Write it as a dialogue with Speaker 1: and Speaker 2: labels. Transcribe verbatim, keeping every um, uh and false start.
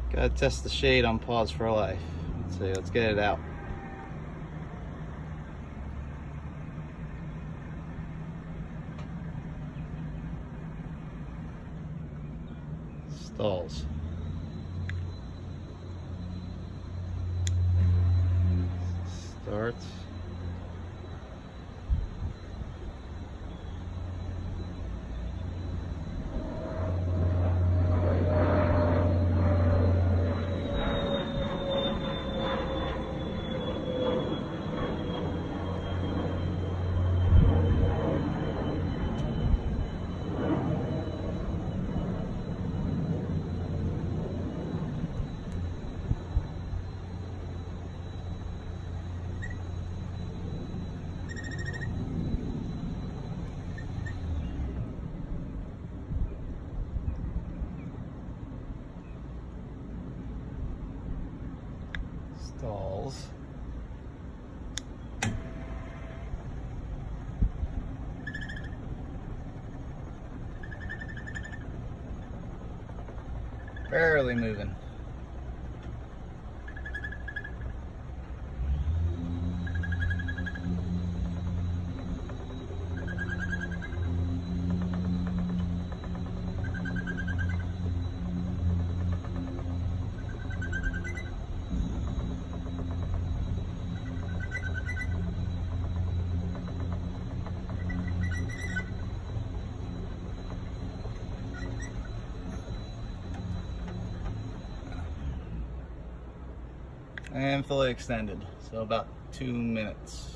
Speaker 1: Gotta test the shade on Paws for Life. Let's see, let's get it out. Stalls. Starts. Stalls. Barely moving. And fully extended, so about two minutes.